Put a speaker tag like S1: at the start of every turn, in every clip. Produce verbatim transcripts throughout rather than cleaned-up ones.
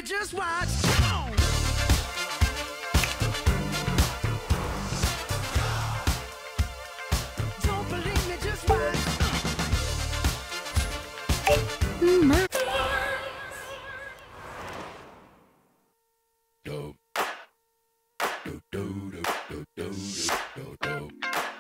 S1: just watch. Come on. Don't believe me, just watch.
S2: My
S3: Do do do do do do do do.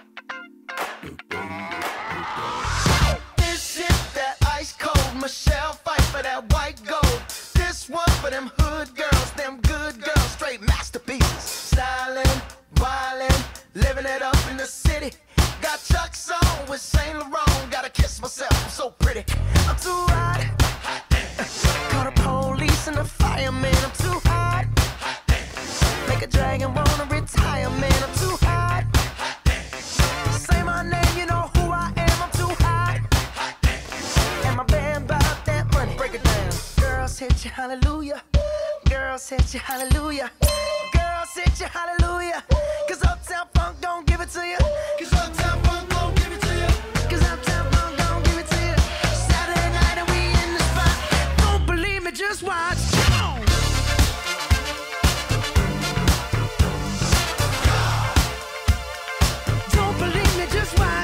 S4: This is that ice cold Michelle fight for that white gold. This one for them hood girls, them good girls, straight masterpieces. Stylin', wildin', living it up in the city. Got Chuck's on with Saint Laurent. Gotta kiss myself, I'm so pretty. I'm too hot. Call the police and the fireman. I'm too hot. Make a dragon wanna retire, man. I'm too hot. Say my name, you know who I am. I'm too hot. And my band bought that money. Break it down. Girls hit you, hallelujah. Girls hit you, hallelujah. Girls hit you, hallelujah. Cause Uptown Funk don't give it to you. Cause Uptown Funk don't give it to you. Cause Uptown Funk don't give it to you. Saturday night and we in the spot.
S1: Don't believe me, just watch. Come on. Don't believe me, just watch.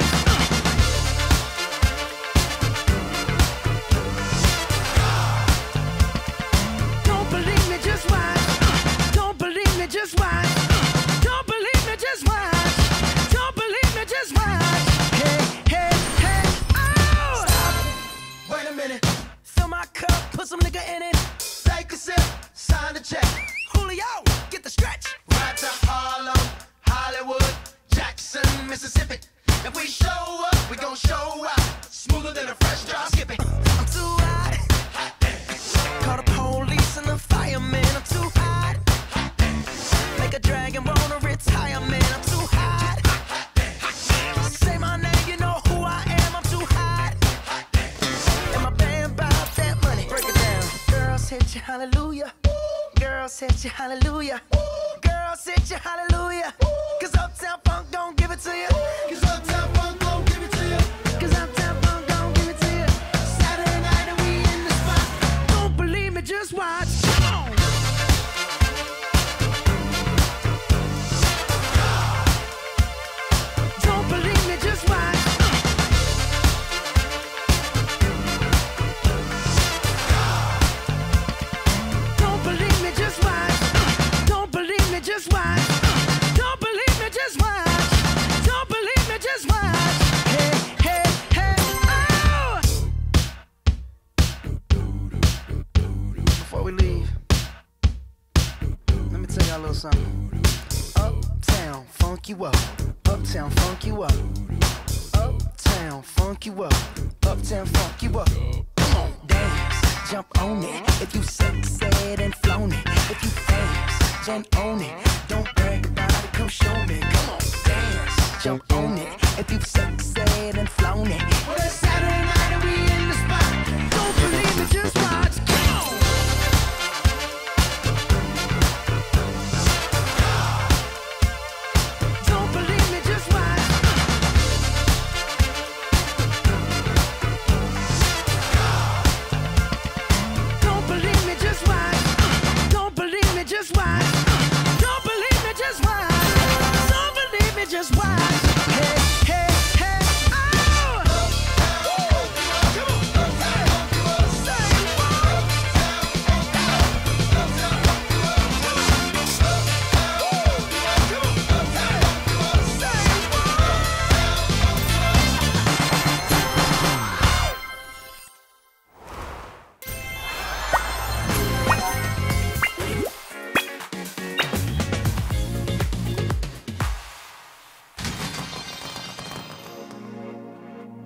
S1: Don't believe me, just watch. Don't believe me, just watch. Don't believe me, just watch. Don't believe me, just watch. Hey, hey, hey, oh!
S4: Stop. Wait a minute.
S1: Fill my cup, put some nigga in it.
S4: Take a sip, sign the check.
S1: Julio, get the stretch.
S4: Right to Harlem, Hollywood, Jackson, Mississippi. If we show up, we gon' show out. Smoother than a fresh drop skipping.
S1: I'm too hot. Call the police and the fireman. I'm too hot. Make a dragon wanna retire, man. I'm too hot. Say my name, you know who I am. I'm too hot. And my band bought that money. Break it down. Girls hit you, hallelujah. Girls hit you, hallelujah. Girls hit you, hallelujah. Cause Uptown Funk don't give it to you.
S4: Cause Uptown Funk don't give it to you.
S1: Cause Uptown Funk don't give it to you. Saturday night and we in the spot. Don't believe me, just watch. Come on. Don't believe me, just watch. Don't believe me, just watch. Don't believe me, just watch. Don't believe me, just watch. Don't believe me, just watch. Hey, hey, hey, oh!
S4: Before we leave, let me tell y'all a little something. Uptown, funk you up. Uptown, funk you up. Uptown, funk you up. Uptown, funk you up. Come on, dance, jump on it. If you suck, said and flown it. If you dance, jump on it.